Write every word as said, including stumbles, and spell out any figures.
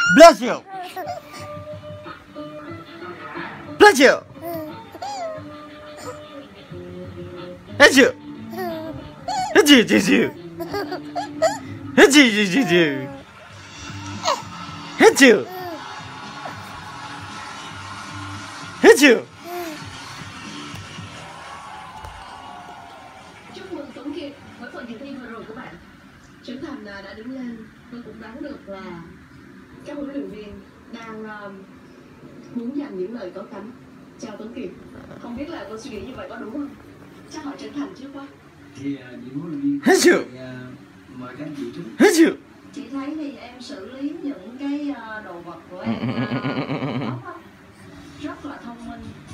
Bless you. Bless you. Bless you. Bless you. Bless you. Bless you. Bless you. Bless you. Bless you. Chúc mừng Tuấn Kiệt với phần dự thi vừa rồi của bạn. Trưởng Thành đã đứng lên và cũng đoán được là các huấn luyện viên đang uh, muốn dành những lời có cánh chào Tuấn Kiệt. Không biết là cô suy nghĩ như vậy có đúng không? Chắc hỏi Trưởng Thành trước quá. Thì uh, những huấn luyện viên Hết chưa? thì, uh, mời các anh chị trước. Hết chưa? Chị thấy thì em xử lý những cái uh, đồ vật của em uh, tốt không? Rất là thông minh.